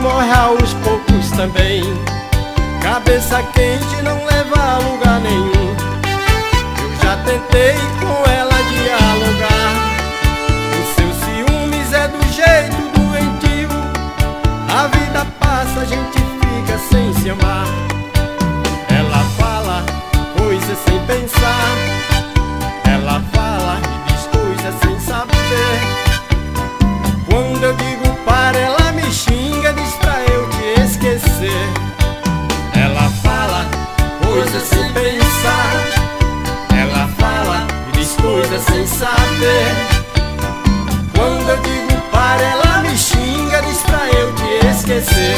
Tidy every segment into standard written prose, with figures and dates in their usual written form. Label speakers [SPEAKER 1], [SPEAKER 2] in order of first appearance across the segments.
[SPEAKER 1] morre aos poucos também. Cabeça quente não leva a lugar nenhum. Eu já tentei com ela dialogar. Os seus ciúmes é do jeito doentio. A vida passa, a gente fica sem se amar. Ela fala coisas sem pensar. Ela fala e diz coisas sem saber. Quando eu digo para, ela me xinga, diz pra eu te esquecer. Ela fala coisas sem pensar. Ela fala e diz coisas sem saber. Quando eu digo para, ela me xinga, diz pra eu te esquecer.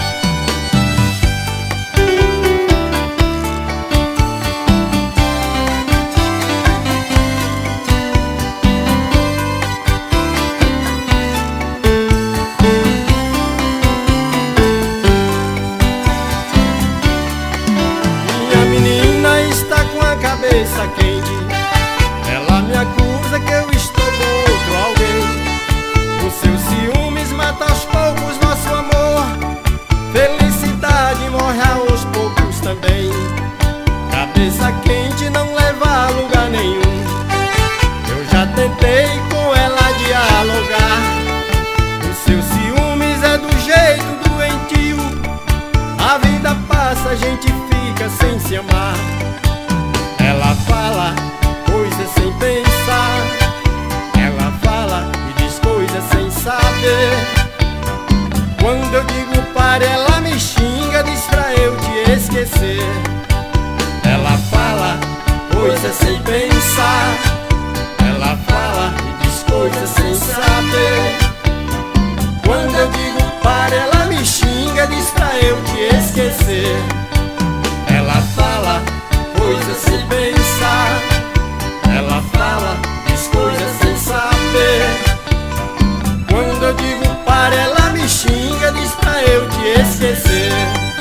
[SPEAKER 1] Cabeça quente, ela me acusa que eu estou com outro alguém. Os seus ciúmes mata aos poucos nosso amor. Felicidade morre aos poucos também. Cabeça quente não leva a lugar nenhum. Eu já tentei com ela dialogar. Os seus ciúmes é do jeito doentio. A vida passa, a gente fica sem se amar. Ela fala coisas sem pensar. Ela fala e diz coisas sem saber. Quando eu digo para, ela me xinga, diz pra eu te esquecer. Ela fala coisas sem pensar. Ela fala e diz coisas sem saber. Quando eu digo para, ela me xinga, diz pra eu te esquecer. Ela fala coisas sem pensar. Ela fala, diz coisas sem saber. Quando eu digo para, ela me xinga, diz pra eu te esquecer.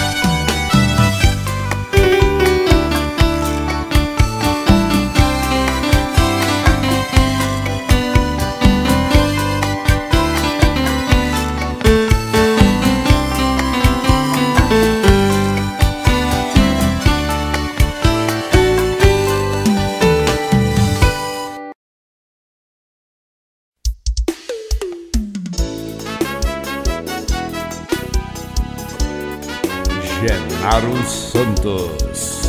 [SPEAKER 2] Genaro Santos.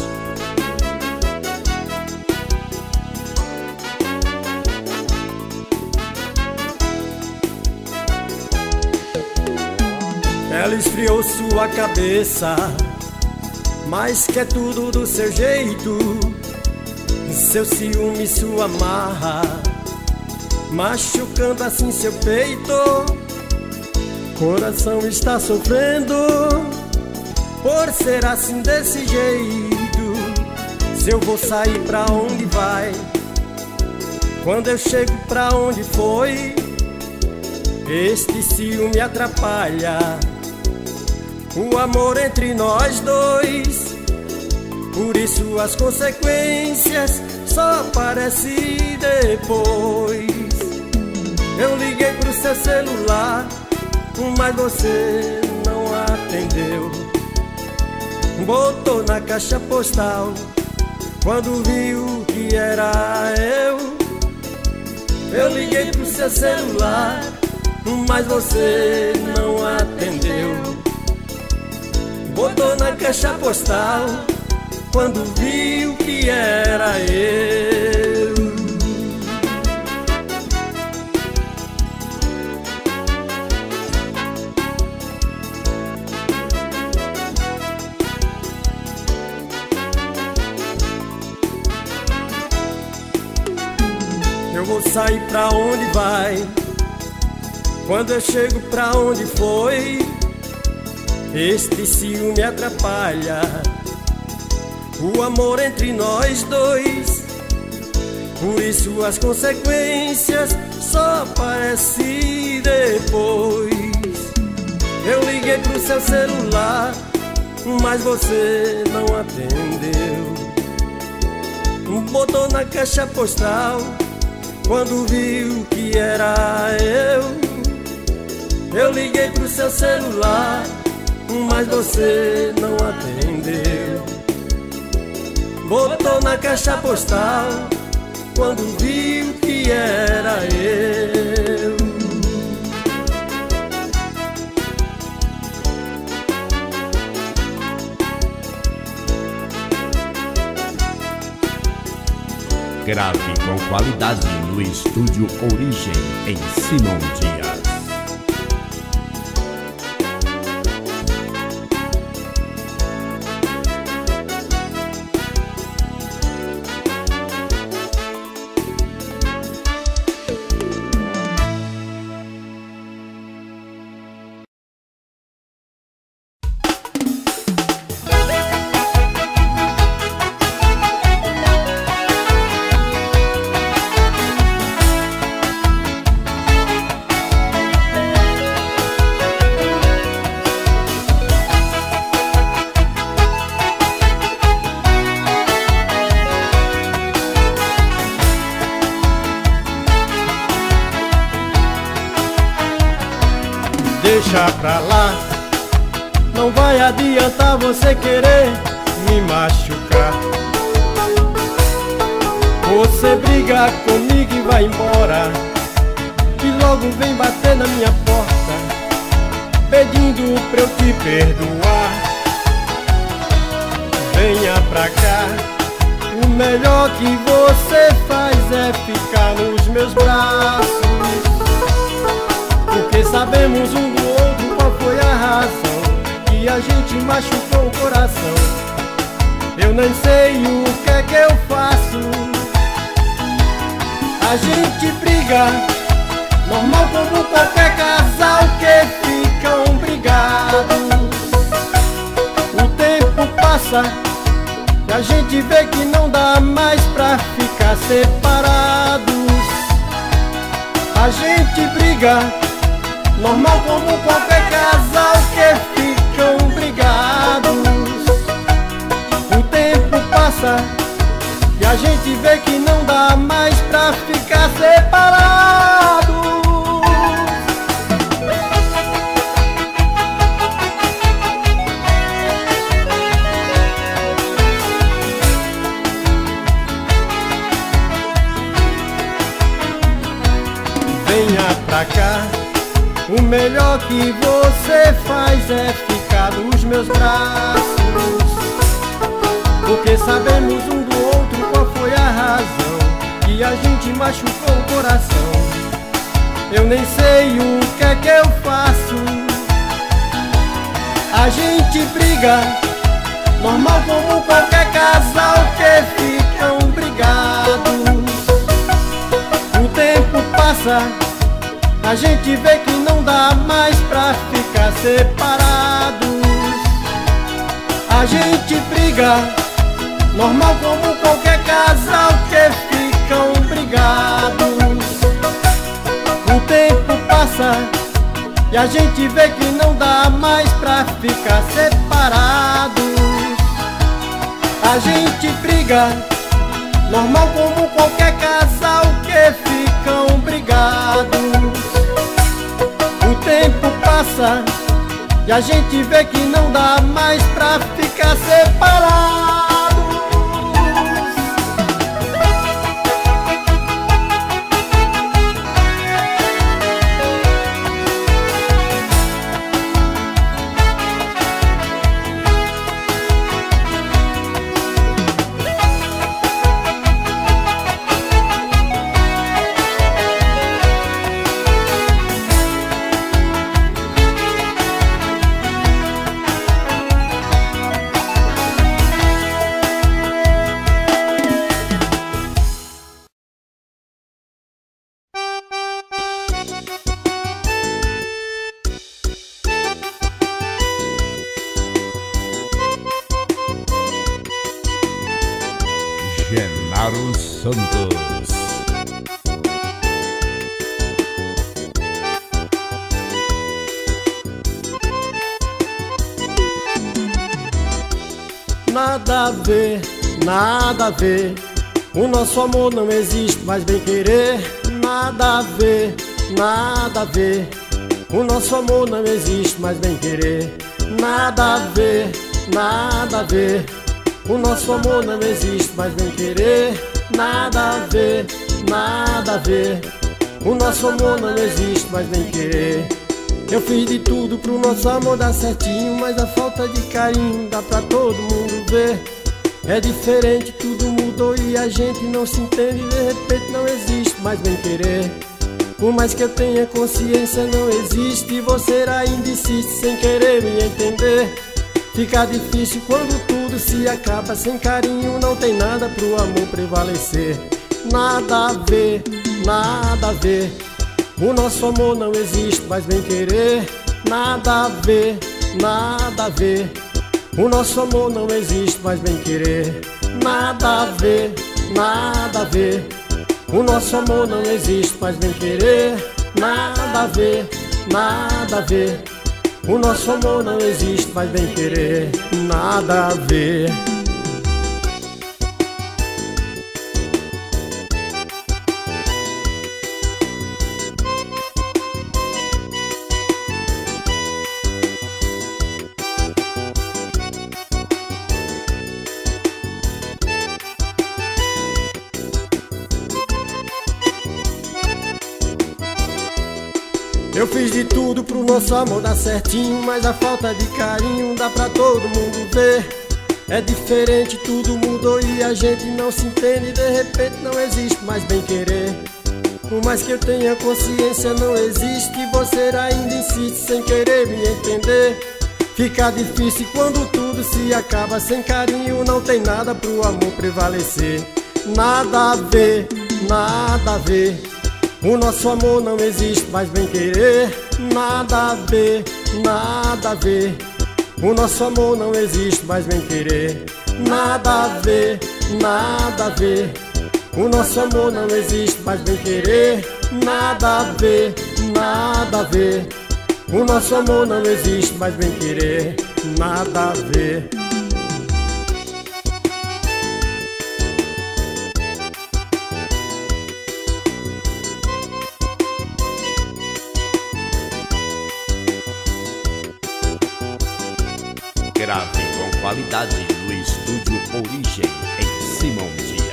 [SPEAKER 1] Ela esfriou sua cabeça, mas quer tudo do seu jeito. Seu ciúme, sua marra, machucando assim seu peito. Coração está sofrendo por ser assim desse jeito. Se eu vou sair pra onde vai, quando eu chego pra onde foi, este ciúme atrapalha o amor entre nós dois. Por isso as consequências só aparecem depois. Eu liguei pro seu celular, mas você não atendeu. Botou na caixa postal quando viu que era eu. Eu liguei pro seu celular, mas você não atendeu. Botou na caixa postal quando viu que era eu. Eu vou sair pra onde vai, quando eu chego pra onde foi, este ciúme atrapalha o amor entre nós dois. Por isso as consequências só aparecem depois. Eu liguei pro seu celular, mas você não atendeu. Botou na caixa postal quando viu que era eu. Eu liguei pro seu celular, mas você não atendeu. Botou na caixa postal quando viu que era eu.
[SPEAKER 2] Grave com qualidade no Estúdio Origem, em Simão Dias.
[SPEAKER 1] Deixa pra lá, não vai adiantar você querer me machucar. Você briga comigo e vai embora, e logo vem bater na minha porta, pedindo pra eu te perdoar. Venha pra cá, o melhor que você faz é ficar nos meus braços, porque sabemos um do outro qual foi a razão que a gente machucou o coração. Eu nem sei o que eu faço. A gente briga, normal como qualquer casal que ficam brigados. O tempo passa e a gente vê que não dá mais pra ficar separados. A gente briga, normal como qualquer casal que ficam brigados. O tempo passa e a gente vê que não dá mais pra ficar separados. Venha pra cá, o melhor que você faz é ficar nos meus braços, porque sabemos um do outro qual foi a razão que a gente machucou o coração. Eu nem sei o que eu faço. A gente briga, normal como qualquer casal que ficam brigados. O tempo passa, a gente vê que não dá mais pra ficar separados. A gente briga, normal como qualquer casal que ficam brigados. O tempo passa e a gente vê que não dá mais pra ficar separados. A gente briga, normal como qualquer casal que ficam brigados. O tempo passa e a gente vê que não dá mais pra ficar separados.
[SPEAKER 2] Genaro Santos.
[SPEAKER 1] Nada a ver, nada a ver. O nosso amor não existe mais bem querer. Nada a ver, nada a ver. O nosso amor não existe mais bem querer. Nada a ver, nada a ver. O nosso amor não existe mais bem querer. Nada a ver, nada a ver. O nosso amor não existe mais bem querer. Eu fiz de tudo pro nosso amor dar certinho, mas a falta de carinho dá pra todo mundo ver. É diferente, tudo mudou e a gente não se entende. De repente não existe mais bem querer. Por mais que eu tenha consciência, não existe. E você ainda insiste sem querer me entender. Fica difícil quando tudo se acaba. Sem carinho não tem nada pro amor prevalecer. Nada a ver, nada a ver. O nosso amor não existe mais bem querer. Nada a ver, nada a ver. O nosso amor não existe mais bem querer. Nada a ver, nada a ver. O nosso amor não existe mais bem querer. Nada a ver, nada a ver. O nosso amor não existe mais bem querer. Nada a ver. Eu fiz de tudo pro nosso amor dar certinho, mas a falta de carinho dá pra todo mundo ver. É diferente, tudo mudou e a gente não se entende. De repente não existe mais bem querer. Por mais que eu tenha consciência, não existe. E você ainda insiste sem querer me entender. Fica difícil quando tudo se acaba. Sem carinho não tem nada pro amor prevalecer. Nada a ver, nada a ver. O nosso amor não existe mais bem querer. Nada a ver, nada a ver. O nosso amor não existe mais bem querer. Nada a ver, nada a ver. O nosso amor não existe mais bem querer. Nada a ver, nada a ver. O nosso amor não existe mais bem querer. Nada a ver.
[SPEAKER 2] Grave com qualidade no estúdio Origem, em Simão Dias.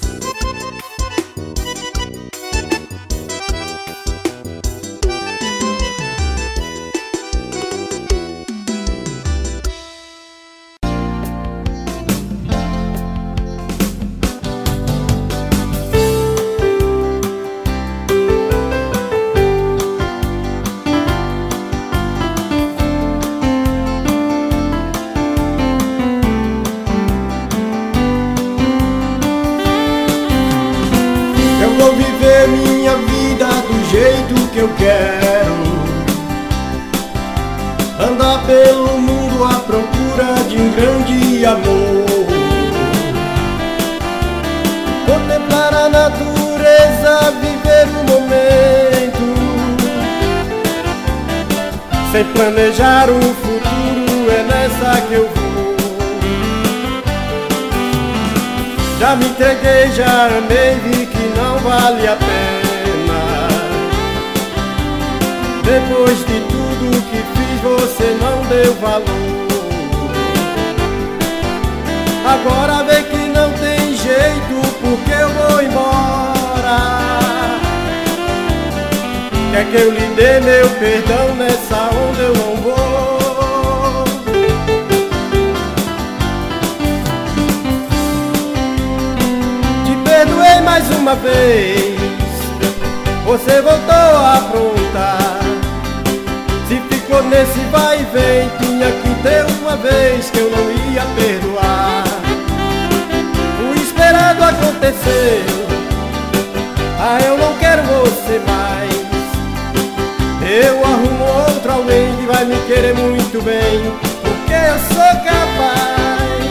[SPEAKER 1] Vou viver minha vida do jeito que eu quero. Andar pelo mundo à procura de um grande amor. Contemplar a natureza, viver o momento. Sem planejar um futuro, é nessa que eu vou. Já me entreguei, já amei, vi que não vale a pena. Depois de tudo que fiz, você não deu valor. Agora vê que não tem jeito, porque eu vou embora. Quer que eu lhe dê meu perdão nessa onda eu não vou. Perdoei mais uma vez, você voltou a aprontar. Se ficou nesse vai e vem, tinha que ter uma vez que eu não ia perdoar. O esperado aconteceu, eu não quero você mais. Eu arrumo outro alguém que vai me querer muito bem, porque eu sou capaz.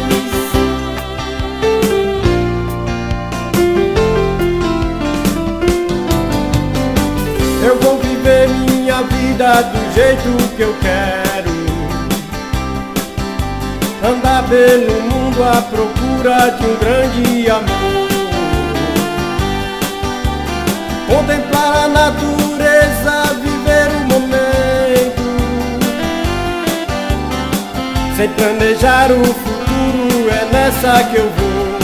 [SPEAKER 1] Eu vou viver minha vida do jeito que eu quero. Andar pelo mundo à procura de um grande amor. Contemplar a natureza, viver o momento. sem planejar o futuro, é nessa que eu vou.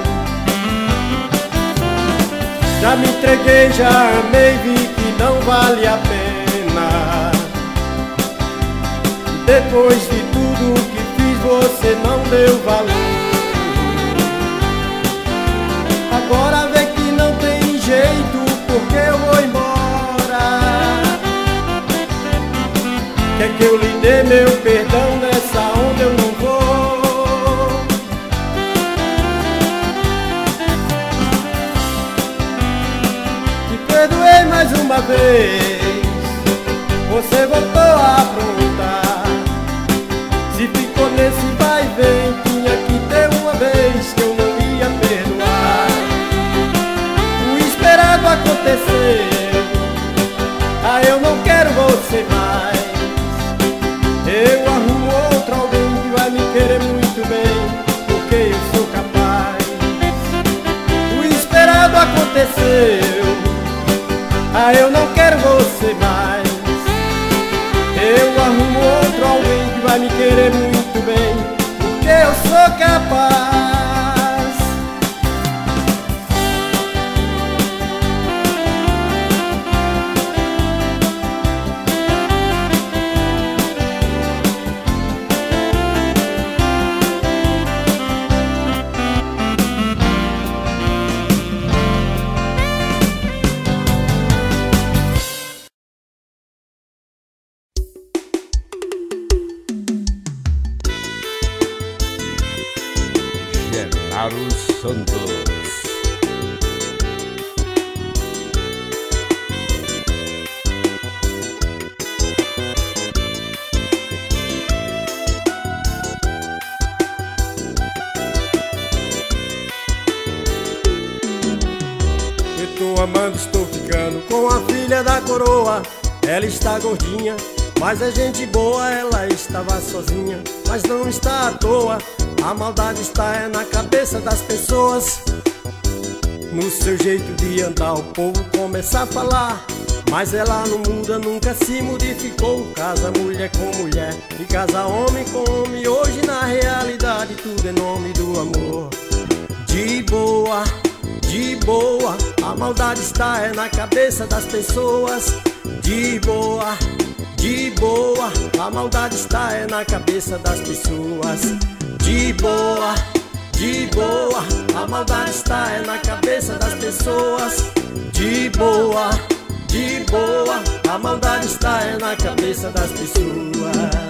[SPEAKER 1] Já me entreguei, já amei, vi que não vale a pena. Depois de tudo que fiz, você não deu valor. Agora vê que não tem jeito, porque eu vou embora. Quer que eu lhe dê meu perdão, nessa onda eu não vou. Te perdoei mais uma vez, você voltou a aprontar. Se ficou nesse vai e vem, tinha que ter uma vez que eu não ia perdoar. O esperado aconteceu, ah, eu não quero você mais. Eu arrumo outro alguém que vai me querer muito bem, porque eu sou capaz. O esperado aconteceu, ah, eu não quero você mais. Eu arrumo outro alguém que vai me querer muito bem, porque eu sou capaz.
[SPEAKER 2] Genaro Santos.
[SPEAKER 1] Eu tô amando, estou ficando com a filha da coroa. Ela está gordinha, mas é gente boa. Ela estava sozinha, mas não está à toa. A maldade está é na cabeça das pessoas, no seu jeito de andar o povo começa a falar. Mas ela não muda, nunca se modificou. Casa mulher com mulher e casa homem com homem. Hoje na realidade tudo é nome do amor. De boa, a maldade está é na cabeça das pessoas. De boa, a maldade está é na cabeça das pessoas. De boa, a maldade está é na cabeça das pessoas. De boa, a maldade está é na cabeça das pessoas.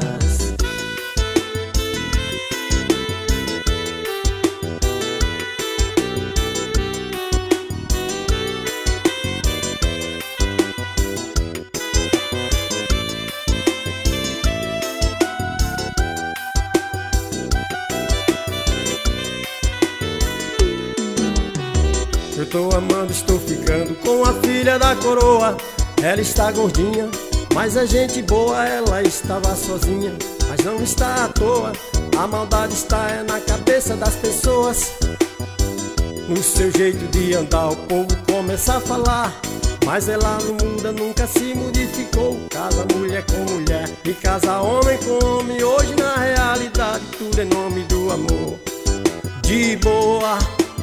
[SPEAKER 1] Eu tô amando, estou ficando com a filha da coroa. Ela está gordinha, mas é gente boa. Ela estava sozinha, mas não está à toa. A maldade está é na cabeça das pessoas, no seu jeito de andar o povo começa a falar. Mas ela não muda, nunca se modificou. Casa mulher com mulher e casa homem com homem. Hoje na realidade tudo é nome do amor. De boa,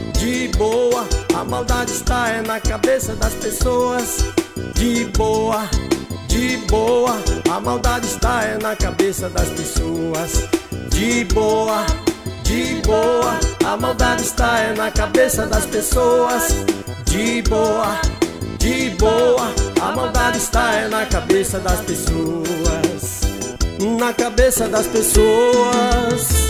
[SPEAKER 1] a maldade está é na cabeça das pessoas. De boa, a maldade está é na cabeça das pessoas. De boa, a maldade está é na cabeça das pessoas. De boa, a maldade está é na cabeça das pessoas. Na cabeça das pessoas.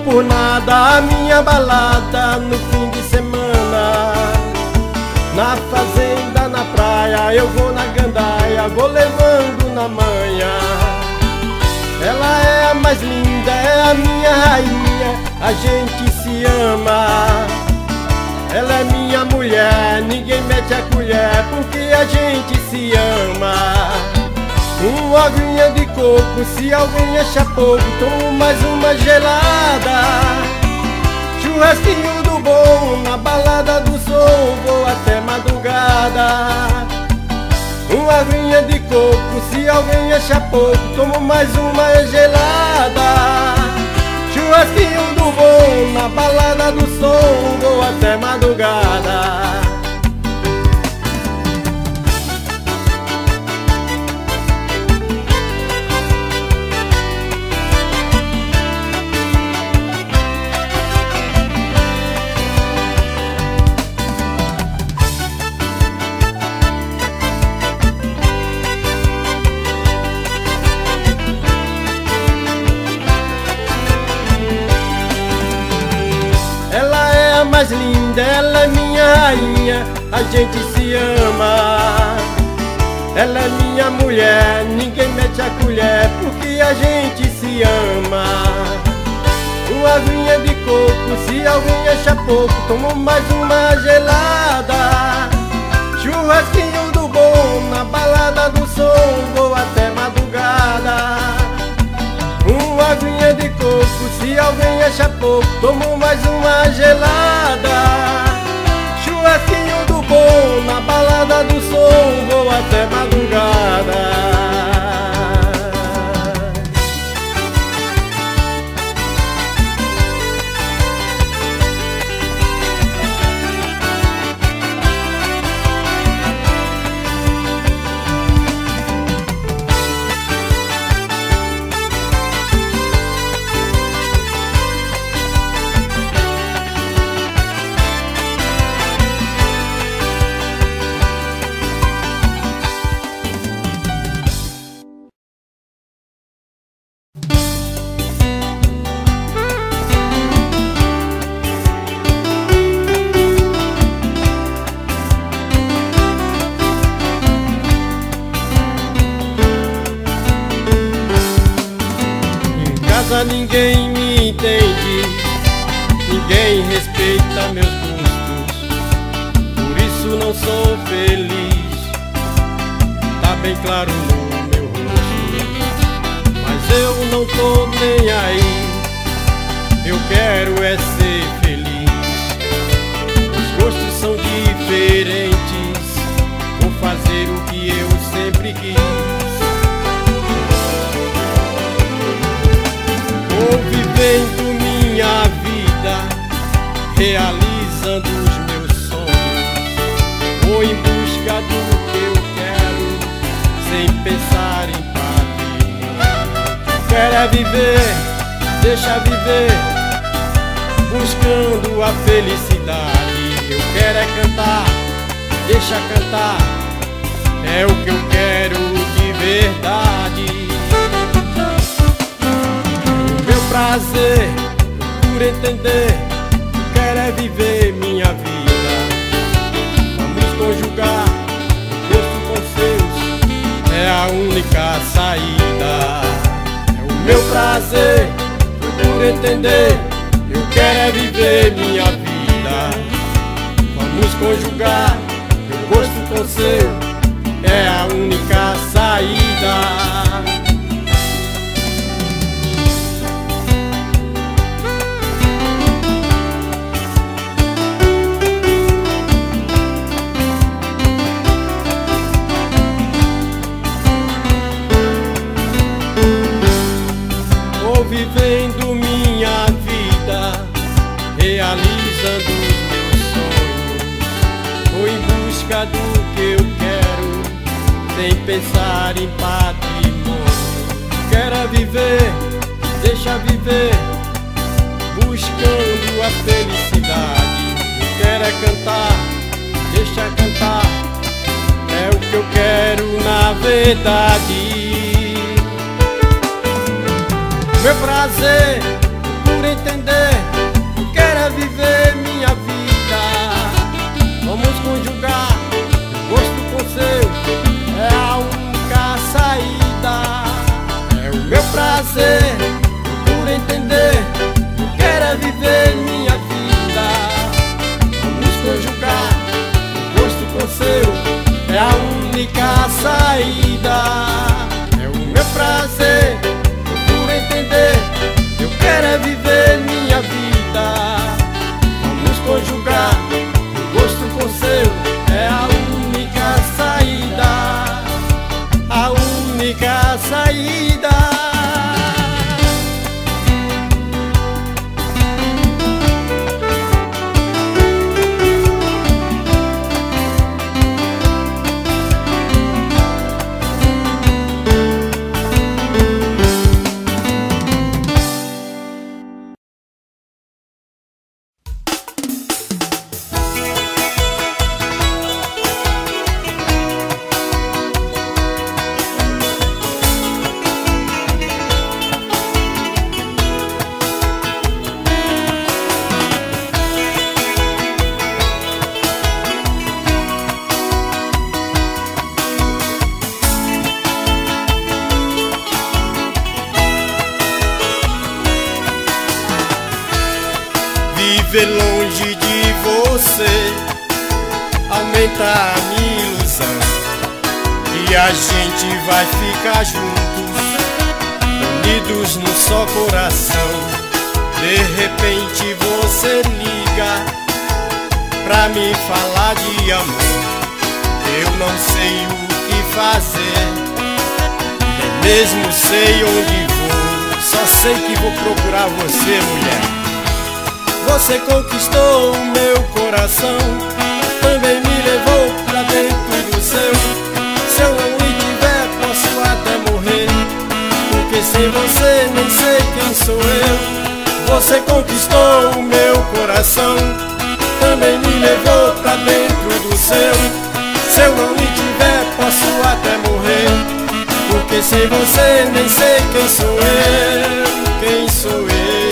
[SPEAKER 1] por nada a minha balada no fim de semana. Na fazenda, na praia, eu vou na gandaia, vou levando na manhã. Ela é a mais linda, é a minha rainha, a gente se ama. Ela é minha mulher, ninguém mete a colher, porque a gente se ama. Uma aguinha de coco, se alguém achar pouco, tomo mais uma gelada. Churrasquinho do bom, na balada do som, vou até madrugada. Uma aguinha de coco, se alguém achar pouco, tomo mais uma gelada. Churrasquinho do bom, na balada do som, vou até madrugada. Mais linda, ela é minha rainha, a gente se ama. Ela é minha mulher, ninguém mete a colher, porque a gente se ama. Uma aguinha de coco, se alguém achar pouco, tomo mais uma gelada. Churrasquinho do bom, na balada do som, vou até madrugada. Uma aguinha de coco, se alguém achar pouco, tomo mais uma gelada. Churrasquinho do bom, na balada do som, vou até madrugada. Ninguém me entende, ninguém respeita meus gostos, por isso não sou feliz. Tá bem claro no meu rosto, mas eu não tô nem aí. Eu quero é ser feliz. Os gostos são diferentes, vou fazer o que eu sempre quis. Vou vivendo minha vida, realizando os meus sonhos. Vou em busca do que eu quero, sem pensar em patrimônio. Quero é viver, deixa viver, buscando a felicidade. Eu quero é cantar, deixa cantar, é o que eu quero de verdade. Prazer, por entender, quero é viver minha vida. Vamos conjugar gosto com seus, é a única saída. É o meu prazer, por entender, eu quero é viver minha vida. Vamos conjugar gosto com seu, é a única saída. Vivendo minha vida, realizando os meus sonhos. Vou em busca do que eu quero, sem pensar em patrimônio. Quero é viver, deixa viver, buscando a felicidade. Quero é cantar, deixa cantar, é o que eu quero na verdade. Meu prazer por entender entender, eu quero é viver minha vida. Vamos conjugar o gosto com seu, é a única saída. É o meu prazer, por entender, eu quero é viver minha vida. Vamos conjugar o gosto com seu, é a única saída. É o meu prazer, por entender, eu quero é viver minha vida. Vamos conjugar o gosto com seu, é a única saída. A única saída.
[SPEAKER 3] Viver longe de você aumenta a minha ilusão, e a gente vai ficar juntos, unidos num só coração. De repente você liga pra me falar de amor. Eu não sei o que fazer, nem mesmo sei onde vou. Só sei que vou procurar você, mulher.
[SPEAKER 1] Você conquistou o meu coração, também me levou pra dentro do seu. Se eu não lhe tiver, posso até morrer, porque sem você nem sei quem sou eu. Você conquistou o meu coração, também me levou pra dentro do seu. Se eu não lhe tiver, posso até morrer, porque sem você nem sei quem sou eu. Quem sou eu?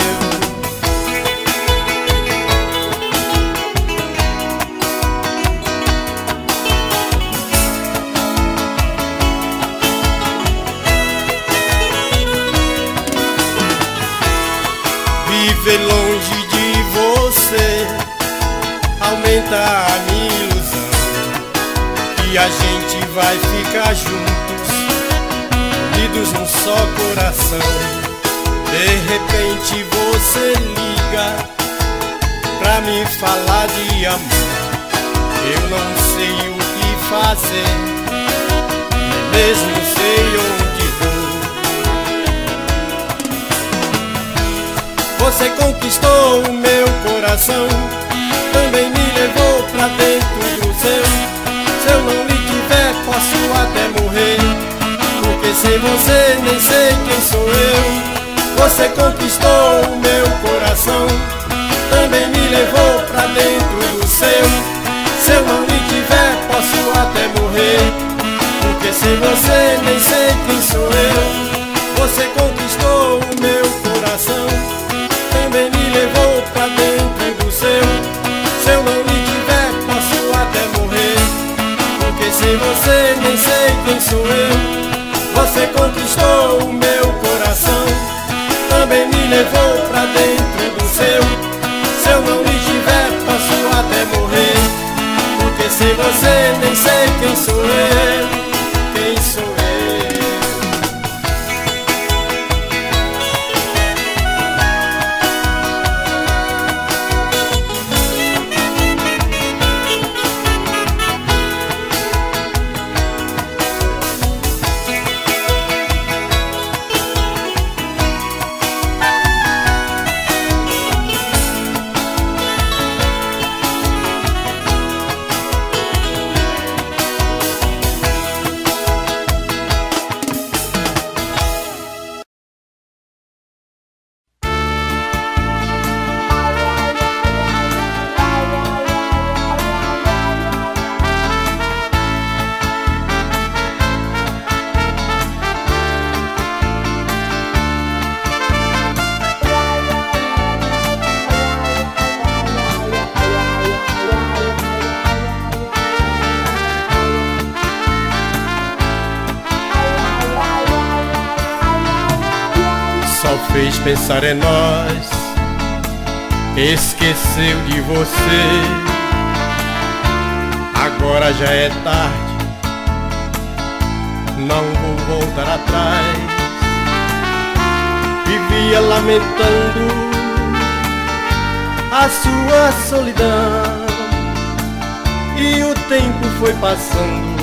[SPEAKER 3] Viver longe de você aumenta a minha ilusão, e a gente vai ficar juntos, unidos num só coração. De repente você liga pra me falar de amor. Eu não sei o que fazer, nem mesmo sei onde vou.
[SPEAKER 1] Você conquistou o meu coração, também me levou pra dentro do seu. Se eu não lhe tiver, posso até morrer, porque sem você nem sei quem sou eu. Você conquistou o meu coração, também me levou pra dentro do seu. Se eu não lhe tiver, posso até morrer, porque sem você nem sei quem sou eu. Você conquistou o meu coração, também me levou pra dentro do seu. Se eu não lhe tiver, posso até morrer, porque sem você nem sei quem sou eu. Você conquistou o meu coração, também me levou pra dentro do seu. Se eu não lhe tiver, posso até morrer, porque sem você nem sei quem sou eu. Quem sou eu?
[SPEAKER 3] fez pensar em nós, esqueceu de você. Agora já é tarde, não vou voltar atrás. Vivia lamentando a sua solidão, e o tempo foi passando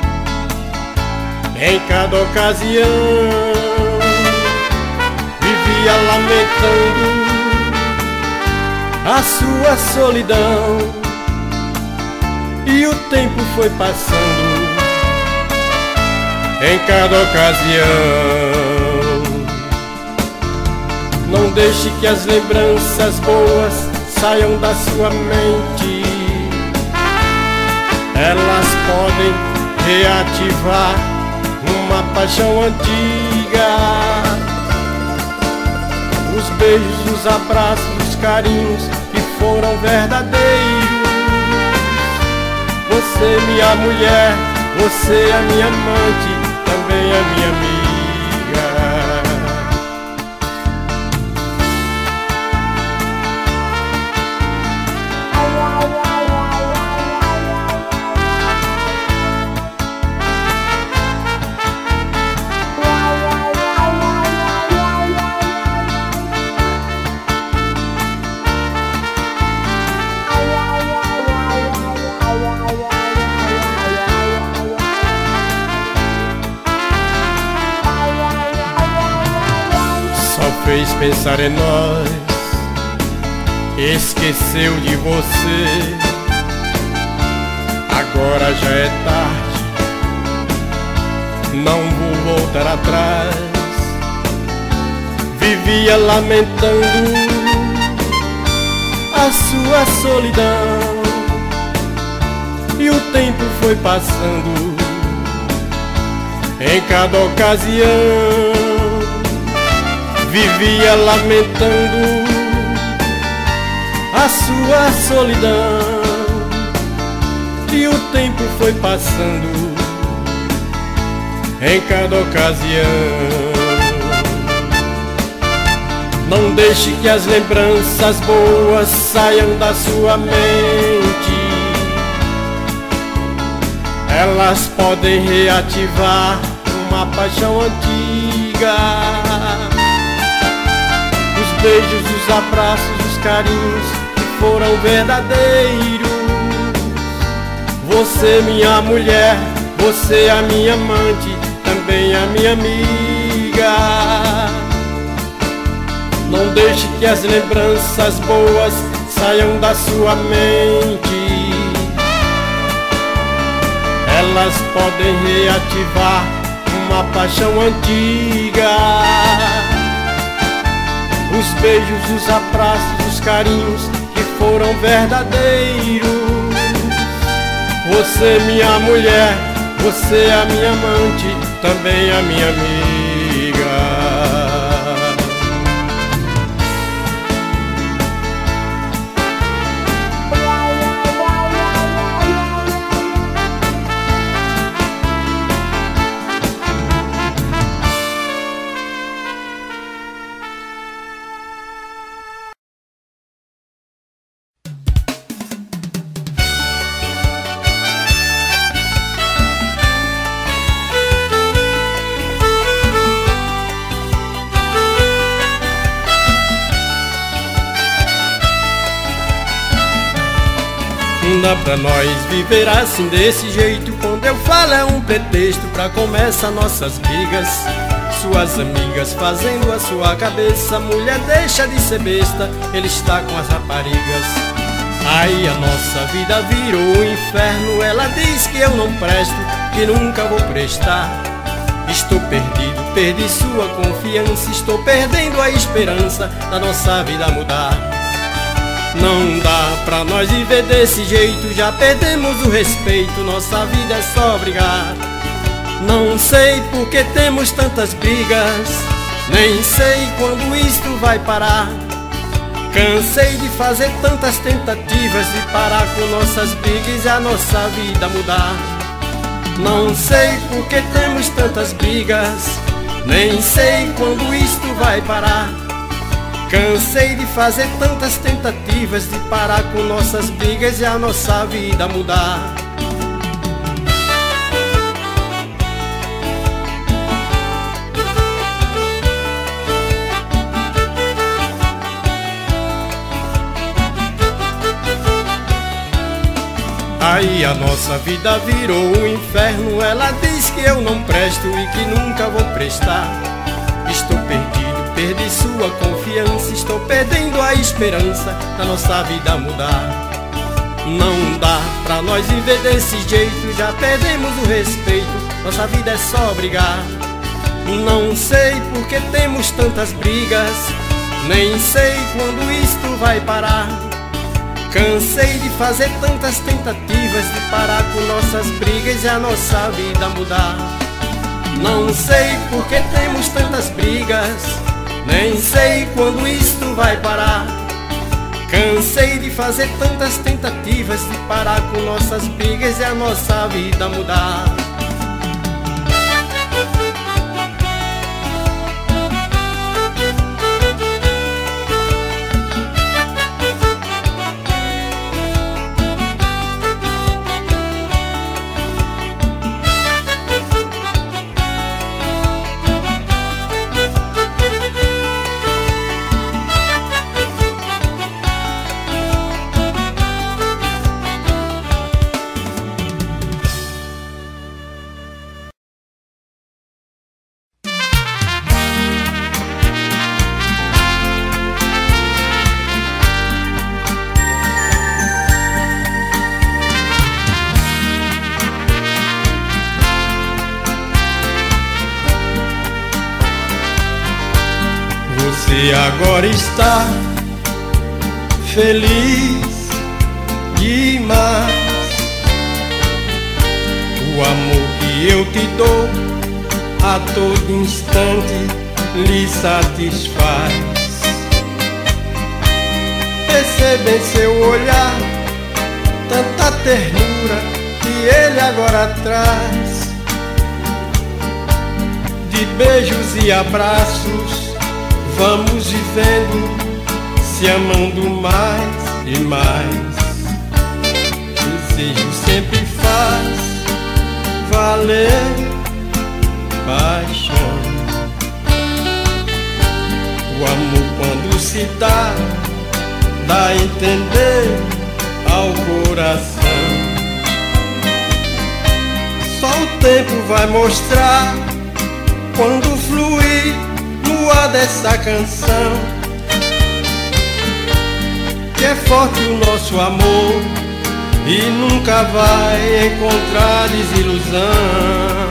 [SPEAKER 3] em cada ocasião. Vivia lamentando a sua solidão, e o tempo foi passando em cada ocasião. Não deixe que as lembranças boas saiam da sua mente. Elas podem reativar uma paixão antiga. Os beijos, os abraços, os carinhos que foram verdadeiros. Você, minha mulher, você é minha amante, também é minha amiga. Fez pensar em nós, esqueceu de você. Agora já é tarde, não vou voltar atrás. Vivia lamentando a sua solidão, e o tempo foi passando em cada ocasião. Vivia lamentando a sua solidão, e o tempo foi passando em cada ocasião. Não deixe que as lembranças boas saiam da sua mente. Elas podem reativar uma paixão antiga. Os beijos, os abraços, os carinhos que foram verdadeiros. Você, minha mulher, você é a minha amante, também a minha amiga. Não deixe que as lembranças boas saiam da sua mente. Elas podem reativar uma paixão antiga. Os beijos, os abraços, os carinhos que foram verdadeiros. Você, minha mulher, você é a minha amante, também a minha amiga. Dá pra nós viver assim desse jeito. Quando eu falo é um pretexto pra começar nossas brigas. Suas amigas fazendo a sua cabeça. Mulher, deixa de ser besta, ele está com as raparigas. Aí a nossa vida virou um inferno. Ela diz que eu não presto, que nunca vou prestar. Estou perdido, perdi sua confiança. Estou perdendo a esperança da nossa vida mudar. Não dá pra nós viver desse jeito. Já perdemos o respeito, nossa vida é só brigar. Não sei por que temos tantas brigas, nem sei quando isto vai parar. Cansei de fazer tantas tentativas de parar com nossas brigas e a nossa vida mudar. Não sei por que temos tantas brigas, nem sei quando isto vai parar.
[SPEAKER 1] Cansei de fazer tantas tentativas de parar com nossas brigas e a nossa vida mudar. Aí a nossa vida virou um inferno. Ela diz que eu não presto e que nunca vou prestar. Estou perdido, perdi sua confiança. Estou perdendo a esperança da nossa vida mudar. Não dá pra nós viver desse jeito. Já perdemos o respeito, nossa vida é só brigar. Não sei por que temos tantas brigas, nem sei quando isto vai parar. Cansei de fazer tantas tentativas de parar com nossas brigas e a nossa vida mudar. Não sei por que temos tantas brigas, nem sei quando isto vai parar. Cansei de fazer tantas tentativas de parar com nossas brigas e a nossa vida mudar.
[SPEAKER 3] Você agora está feliz demais. O amor que eu te dou a todo instante lhe satisfaz. Perceba em seu olhar tanta ternura que ele agora traz. De beijos e abraços vamos vivendo, se amando mais e mais. Desejo sempre faz valer paixão. O amor quando se dá a entender ao coração. Só o tempo vai mostrar quando fluir no ar dessa canção, que é forte o nosso amor e nunca vai encontrar desilusão.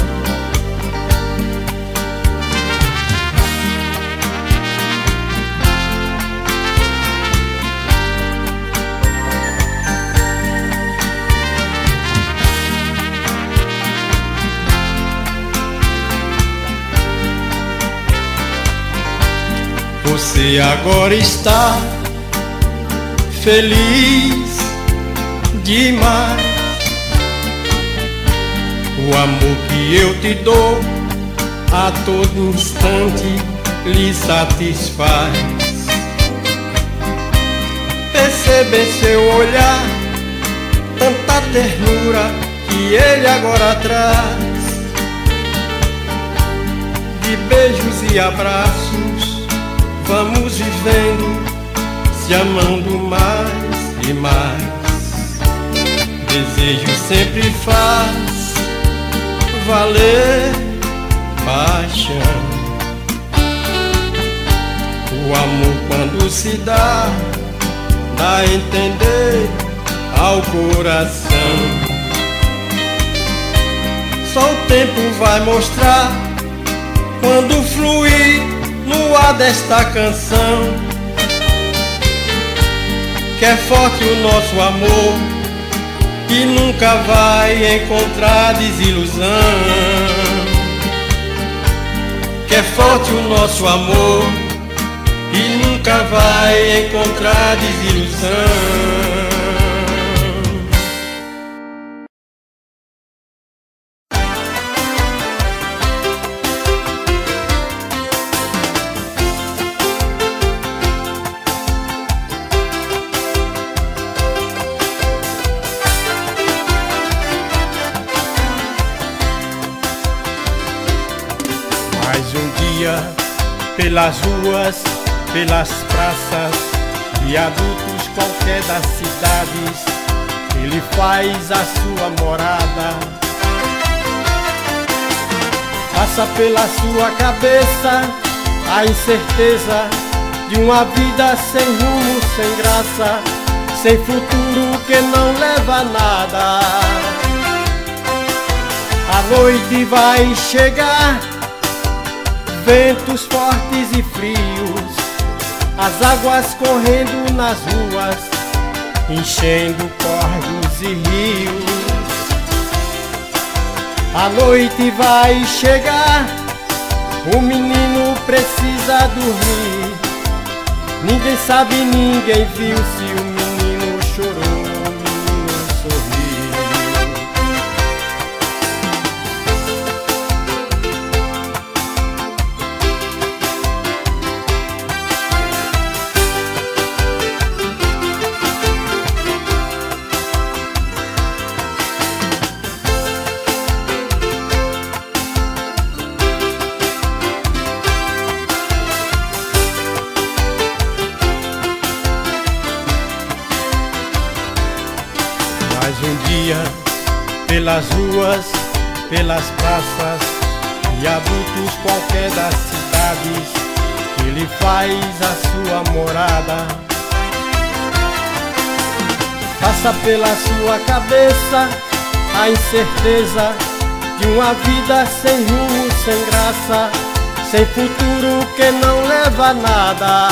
[SPEAKER 3] Você agora está feliz demais. O amor que eu te dou a todo instante lhe satisfaz. Perceba em seu olhar tanta ternura que ele agora traz. De beijos e abraços vamos vivendo, se amando mais e mais. Desejo sempre faz valer paixão. O amor quando se dá a entender ao coração. Só o tempo vai mostrar quando fluir no ar desta canção, que é forte o nosso amor e nunca vai encontrar desilusão. Que é forte o nosso amor e nunca vai encontrar desilusão. pelas ruas, pelas praças, viadutos qualquer das cidades, ele faz a sua morada. Passa pela sua cabeça a incerteza de uma vida sem rumo, sem graça, sem futuro que não leva a nada. A noite vai chegar, ventos fortes e frios, as águas correndo nas ruas, enchendo córregos e rios. A noite vai chegar, o menino precisa dormir. Ninguém sabe, ninguém viu se o menino chorou, o menino sorriu. Pelas ruas, pelas praças, viadutos qualquer das cidades, ele faz a sua morada. Passa pela sua cabeça a incerteza de uma vida sem rumo, sem graça, sem futuro que não leva a nada.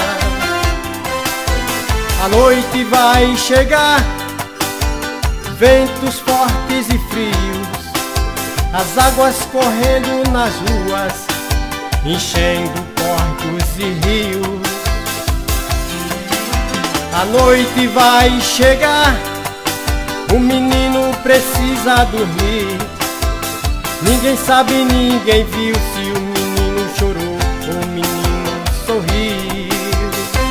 [SPEAKER 3] A noite vai chegar, ventos fortes e frios, as águas correndo nas ruas, enchendo córregos e rios. A noite vai chegar, o menino precisa dormir. Ninguém sabe, ninguém viu se o menino chorou ou o menino sorriu.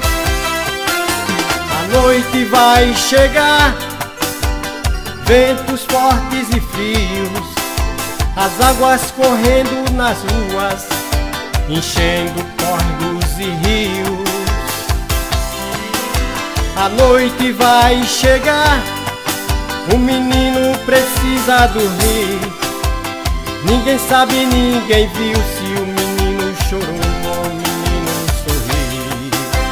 [SPEAKER 3] A noite vai chegar, ventos fortes e frios, as águas correndo nas ruas, enchendo córregos e rios. A noite vai chegar, o menino precisa dormir. Ninguém sabe, ninguém viu se o menino chorou ou o menino sorriu.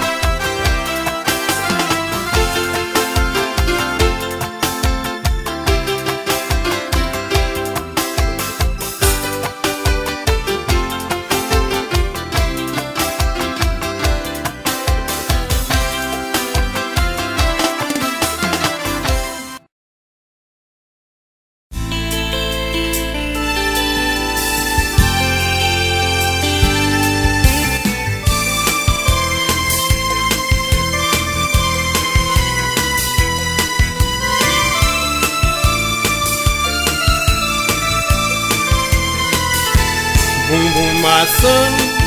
[SPEAKER 1] Bumbum maçã,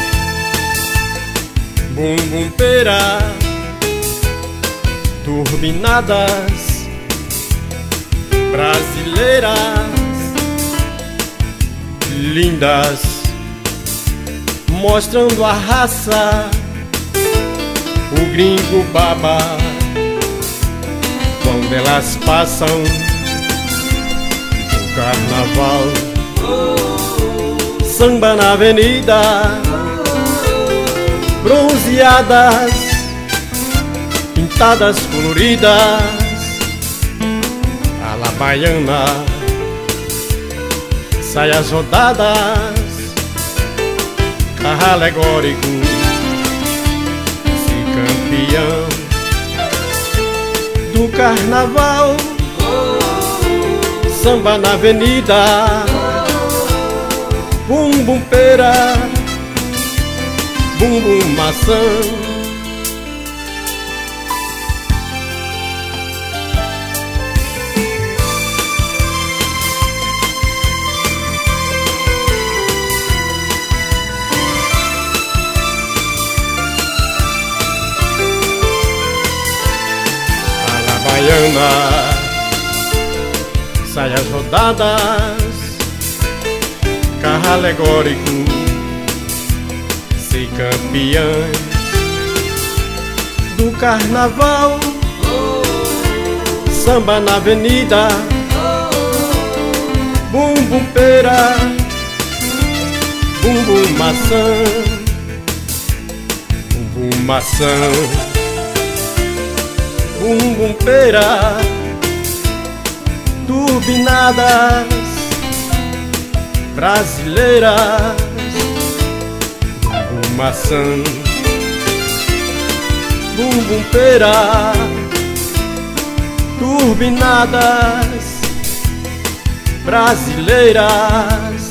[SPEAKER 1] bumbum pera, turbinadas brasileiras, lindas, mostrando a raça. O gringo baba quando elas passam no carnaval. Samba na avenida, bronzeadas, pintadas coloridas, a la baiana, saias rodadas, carro alegórico, se campeão do carnaval. Samba na avenida, bumbum pera, bumbum maçã. A la baiana, saias rodadas, carro alegórico, ser campeã do carnaval, samba na avenida, bumbum pera, bumbum maçã, bumbum maçã, bumbum pera, turbinadas brasileiras, bumbum maçã, bumbum pera, turbinadas brasileiras.